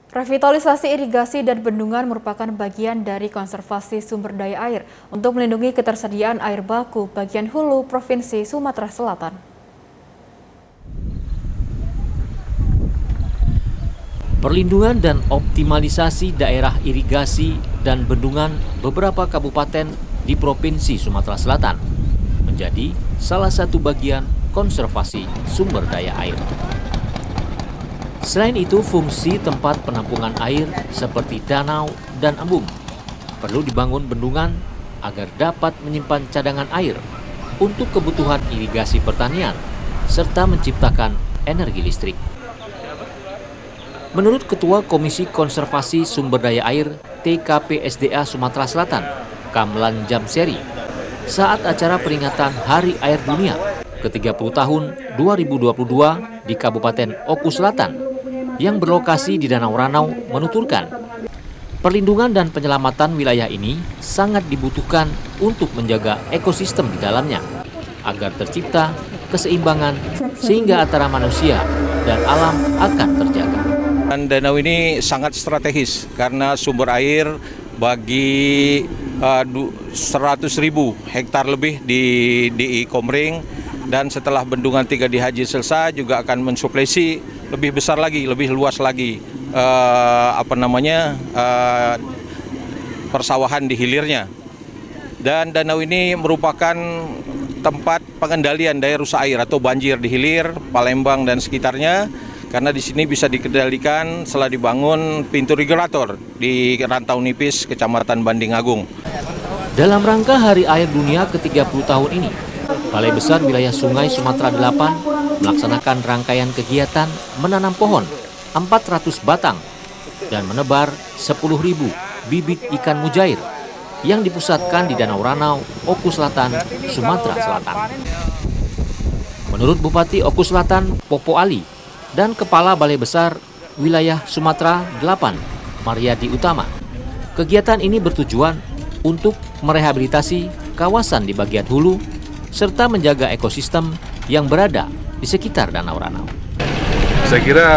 Revitalisasi irigasi dan bendungan merupakan bagian dari konservasi sumber daya air untuk melindungi ketersediaan air baku bagian hulu Provinsi Sumatera Selatan. Perlindungan dan optimalisasi daerah irigasi dan bendungan beberapa kabupaten di Provinsi Sumatera Selatan menjadi salah satu bagian konservasi sumber daya air. Selain itu, fungsi tempat penampungan air seperti danau dan embung perlu dibangun bendungan agar dapat menyimpan cadangan air untuk kebutuhan irigasi pertanian serta menciptakan energi listrik. Menurut Ketua Komisi Konservasi Sumber Daya Air TKPSDA Sumatera Selatan, Kamlan Jamseri, saat acara peringatan Hari Air Dunia ke-30 tahun 2022 di Kabupaten Oku Selatan yang berlokasi di Danau Ranau menuturkan, perlindungan dan penyelamatan wilayah ini sangat dibutuhkan untuk menjaga ekosistem di dalamnya agar tercipta keseimbangan sehingga antara manusia dan alam akan terjaga. Dan danau ini sangat strategis karena sumber air bagi 100.000 hektar lebih di DI Komering, dan setelah bendungan 3 di Haji selesai juga akan mensuplesi lebih besar lagi, lebih luas lagi persawahan di hilirnya. Dan danau ini merupakan tempat pengendalian daya rusak air atau banjir di hilir Palembang dan sekitarnya, karena di sini bisa dikendalikan setelah dibangun pintu regulator di Rantau Nipis, Kecamatan Banding Agung. Dalam rangka Hari Air Dunia ke-30 tahun ini, Balai Besar Wilayah Sungai Sumatera 8 melaksanakan rangkaian kegiatan menanam pohon 400 batang dan menebar 10.000 bibit ikan mujair yang dipusatkan di Danau Ranau, Oku Selatan, Sumatera Selatan. Menurut Bupati Oku Selatan, Popo Ali, dan Kepala Balai Besar Wilayah Sumatera 8, Mariadi Utama, kegiatan ini bertujuan untuk merehabilitasi kawasan di bagian hulu serta menjaga ekosistem yang berada di sekitar Danau Ranau. Saya kira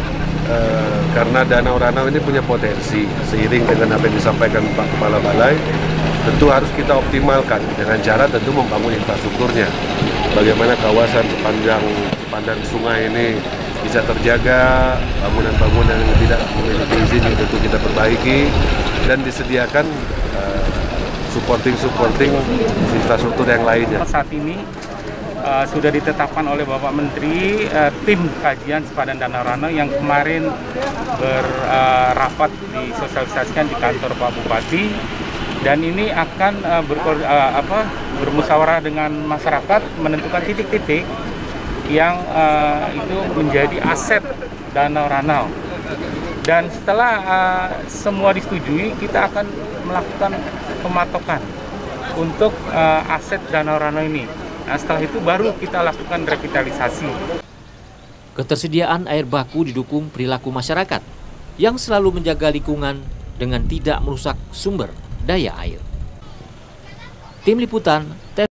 karena Danau Ranau ini punya potensi, seiring dengan apa yang disampaikan Pak Kepala Balai, tentu harus kita optimalkan dengan cara tentu membangun infrastrukturnya. Bagaimana kawasan sepanjang sungai ini bisa terjaga, bangunan-bangunan yang tidak memiliki izin tentu kita perbaiki, dan disediakan supporting infrastruktur yang lainnya. Saat ini sudah ditetapkan oleh Bapak Menteri tim kajian sepadan Danau Ranau yang kemarin berrapat disosialisasikan di kantor Pak Bupati, dan ini akan bermusyawarah dengan masyarakat menentukan titik-titik yang itu menjadi aset Danau Ranau. Dan setelah semua disetujui, kita akan melakukan pematokan untuk aset Danau Ranau ini. Nah, setelah itu baru kita lakukan revitalisasi. Ketersediaan air baku didukung perilaku masyarakat yang selalu menjaga lingkungan dengan tidak merusak sumber daya air. Tim Liputan